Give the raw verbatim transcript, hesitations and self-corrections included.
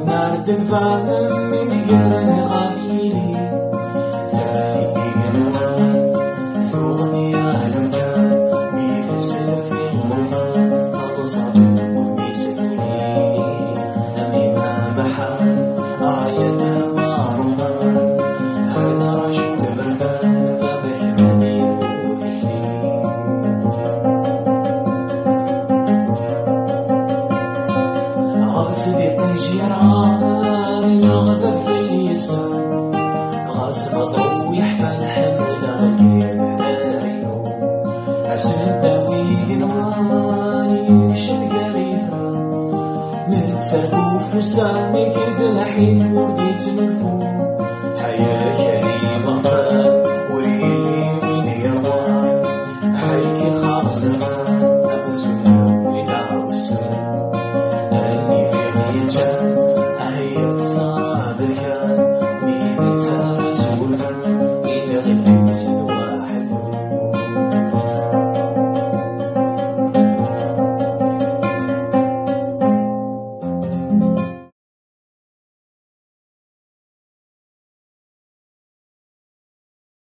نار دنفان من يرن غاديلي ثفيت بيقنوان ثوغني أهلكان ميفسر في الغفان فالصافي وذني سفلي أمي ما بحان آية مارومان أنا رشق فرفان فبحمني فوذكلي غاصب جيران يغضب في اليسار غاصب غزو يحفل حمل كيف داريو أسنبوي نواني يكشف قريثا نتسرقو فرسان كيد الحيف ورديت من الفوق